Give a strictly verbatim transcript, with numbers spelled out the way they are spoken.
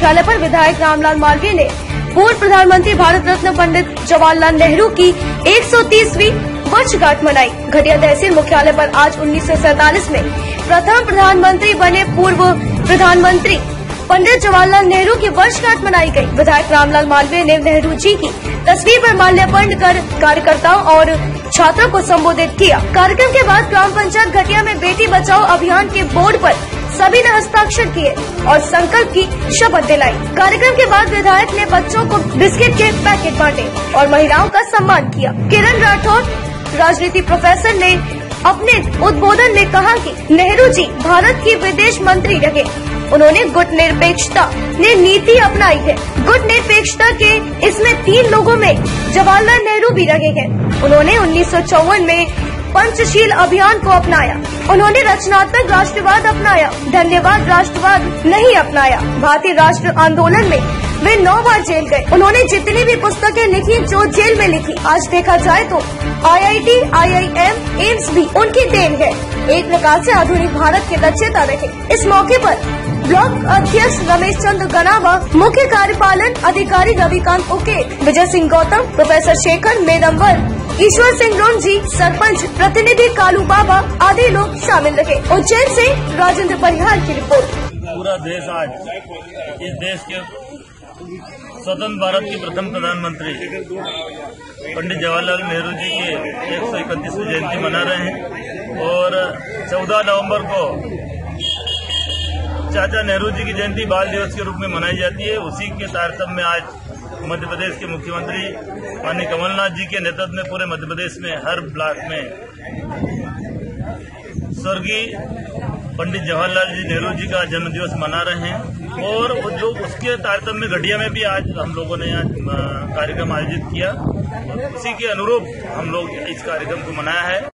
मुख्यालय पर विधायक रामलाल मालवीय ने पूर्व प्रधानमंत्री भारत रत्न पंडित जवाहरलाल नेहरू की एक सौ तीसवीं वर्षगांठ मनाई। घटिया तहसील मुख्यालय पर आज उन्नीस सौ सैतालीस में प्रथम प्रधानमंत्री बने पूर्व प्रधानमंत्री पंडित जवाहरलाल नेहरू की वर्षगांठ मनाई गई। विधायक रामलाल मालवीय ने नेहरू जी की तस्वीर पर माल्यार्पण कर कार्यकर्ताओं और छात्रों को संबोधित किया। कार्यक्रम के बाद ग्राम पंचायत घटिया में बेटी बचाओ अभियान के बोर्ड पर सभी ने हस्ताक्षर किए और संकल्प की शपथ दिलाई। कार्यक्रम के बाद विधायक ने बच्चों को बिस्किट के पैकेट बांटे और महिलाओं का सम्मान किया। किरण राठौर राजनीति प्रोफेसर ने अपने उद्बोधन में कहा कि नेहरू जी भारत की विदेश मंत्री रहे। उन्होंने गुट निरपेक्षता ने नीति अपनाई है। गुट निरपेक्षता के इसमें तीन लोगों में जवाहरलाल नेहरू भी रहे हैं। उन्होंने उन्नीस सौ चौवन में पंचशील अभियान को अपनाया। उन्होंने रचनात्मक राष्ट्रवाद अपनाया, धन्यवाद राष्ट्रवाद नहीं अपनाया। भारतीय राष्ट्र आंदोलन में वे नौ बार जेल गए। उन्होंने जितनी भी पुस्तकें लिखी जो जेल में लिखी, आज देखा जाए तो I I T, I I M, AIIMS भी उनकी देन है। एक प्रकार से आधुनिक भारत के रचयिता रहे। इस मौके पर ब्लॉक अध्यक्ष रमेश चंद्र गनावा, मुख्य कार्यपालन अधिकारी रविकांत ओके, विजय सिंह गौतम, प्रोफेसर शेखर मेदम्बर, ईश्वर सिंह रोंजी, सरपंच प्रतिनिधि कालू बाबा आदि लोग शामिल रहे। उज्जैन से राजेंद्र परिहार की रिपोर्ट। पूरा देश आज इस देश के स्वतंत्र भारत के प्रथम प्रधानमंत्री पंडित जवाहरलाल नेहरू जी के एक सौ इकतीसवीं जयंती मना रहे हैं और चौदह नवंबर को चाचा नेहरू जी की जयंती बाल दिवस के रूप में मनाई जाती है। उसी के तारतम्य में आज मध्य प्रदेश के मुख्यमंत्री माननीय कमलनाथ जी के नेतृत्व में पूरे मध्य प्रदेश में हर ब्लॉक में स्वर्गीय पंडित जवाहरलाल जी नेहरू जी का जन्म दिवस मना रहे हैं और जो उसके तारतम्य में घटिया में भी आज हम लोगों ने आज कार्यक्रम आयोजित किया। उसी के अनुरूप हम लोग इस कार्यक्रम को मनाया है।